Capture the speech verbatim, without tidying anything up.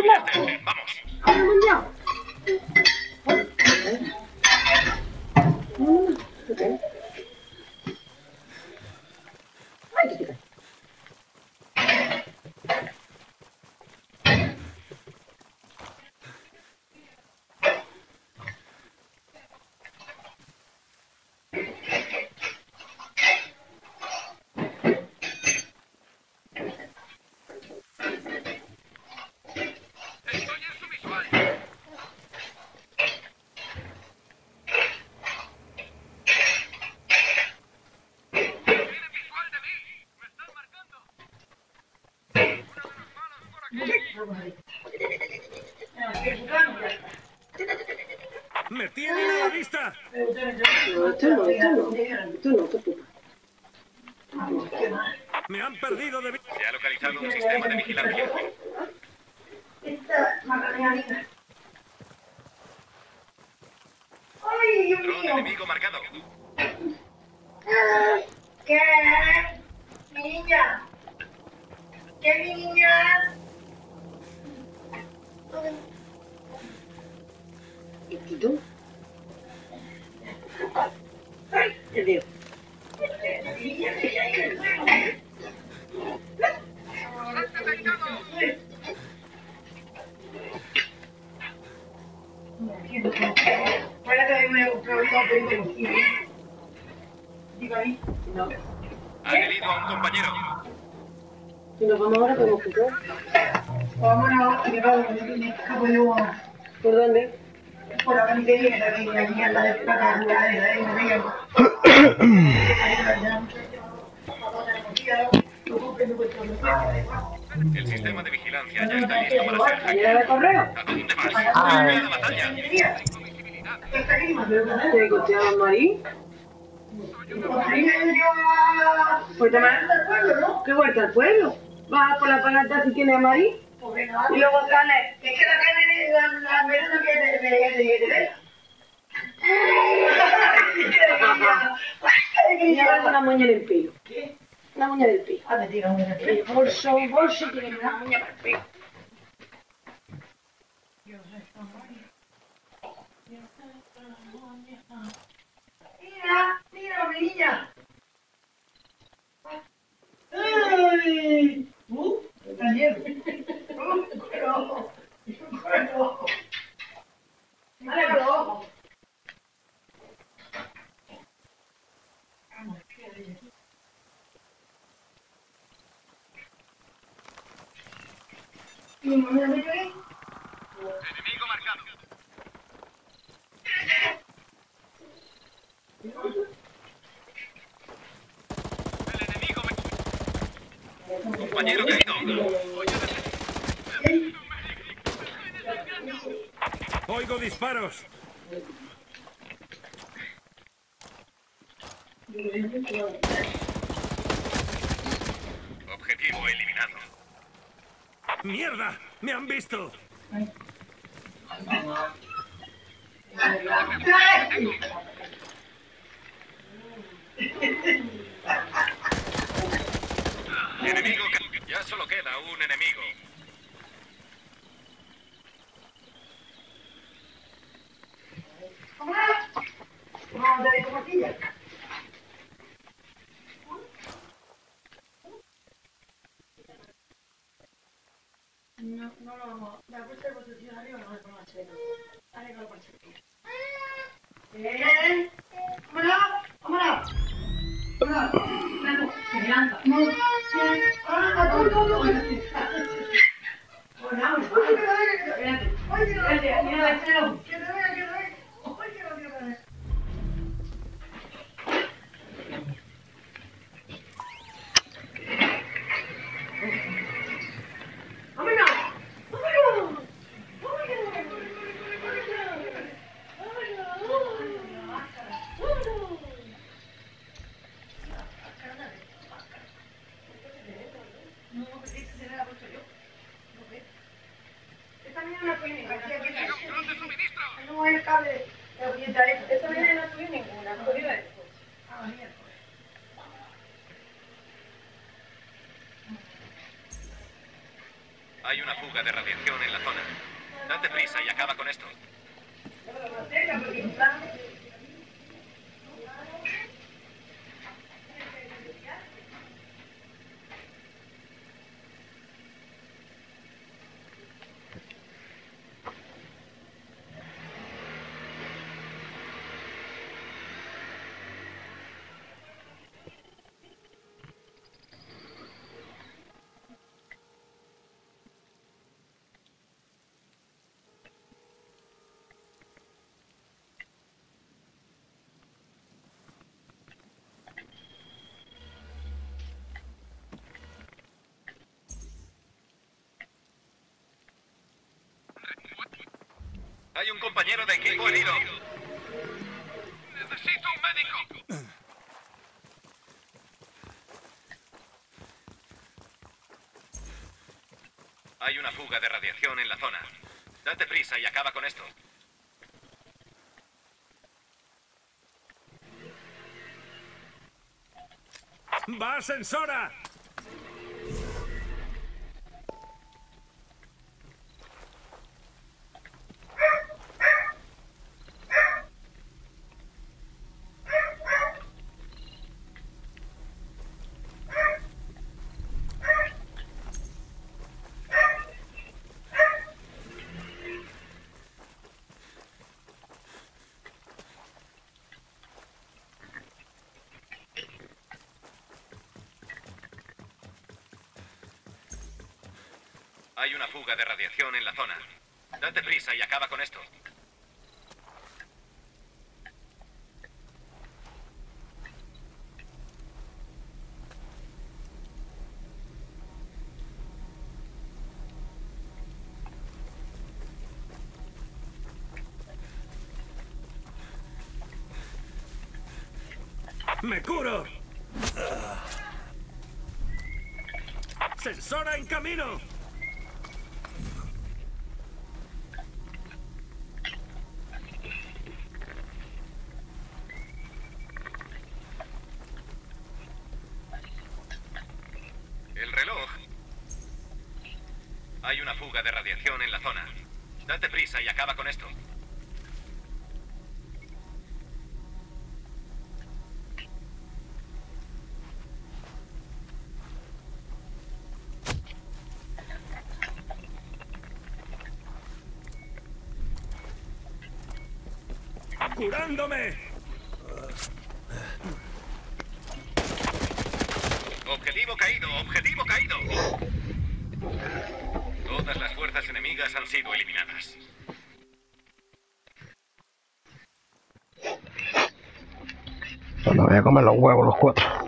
¡Vamos! ¡Me tienen a la vista! No, esto no, esto no. Esto no, esto no. ¡Me han perdido de vista! Se ha localizado un sistema de vigilancia. Esta margarita. ¡Ay, Dios Dron mío! enemigo marcado. ¿Qué? Mi niña. ¿Qué mi niña? ¿Y tú? Ay, te digo. Para que me compré un papel. Digo ahí. No. Han herido a un compañero. Si nos vamos ahora, podemos jugar. Vámonos, que vamos, que acabo yo ¿Por dónde? por la camisería, que aquí a la de la carrera de la de El sistema de vigilancia ya está listo para ser ¿Ayer era de correo? ¿A dónde vas? Ah, ¡Vuelve a la batalla! ¿Te costearon Marí? Pues tomar ¿qué vuelta al pueblo? ¿Vas por la palata si tienes a Marí? Y luego sales. Es que la carne, la, la verdad que de de de de Y ahora con una moña del pelo. ¿Qué? Una moña del pelo. Ah, me tira un pelo. Bolso, bolso, tiene una moña para el pelo. Mira, mira, mi niña. ¡Ay! ¡Uh! Está lleno. ¡Uh! ¡Cuero! ¡Cuero! ¡Dale con los ojos! ¿Y mi mamá me lloré? Enemigo marcado. El enemigo me... Compañero querido. ¡Oigo disparos! Objetivo eliminado. ¡Mierda! ¡Me han visto! Enemigo que... Ya solo queda un enemigo. Vamos a darle como pastilla. No, no lo vamos. La puerta de posición arriba no lo pongo a hacer. Dale con la puerta. Bien. Vámonos, vámonos. Vámonos. Se lanza. No. Ah, no, no, no. Bueno, vamos. Espérate. Espérate, mira el cero. Que te vea, que te vea. Oye, que te vea. ¡Vámonos! ¡Vámonos! No, el cable. Esta mañana no subí ninguna. No subí después. Ah, mierda. Hay una fuga de radiación en la zona. Date prisa y acaba con esto. Hay un compañero de equipo herido. Necesito un médico. Hay una fuga de radiación en la zona. Date prisa y acaba con esto. ¡Va, Sensora! Hay una fuga de radiación en la zona. Date prisa y acaba con esto. ¡Me curo! ¡Sensora en camino! El reloj. Hay una fuga de radiación en la zona. Date prisa y acaba con esto. ¡Curándome! Objetivo caído, objetivo caído. Todas las fuerzas enemigas han sido eliminadas. Bueno, voy a comer los huevos los cuatro.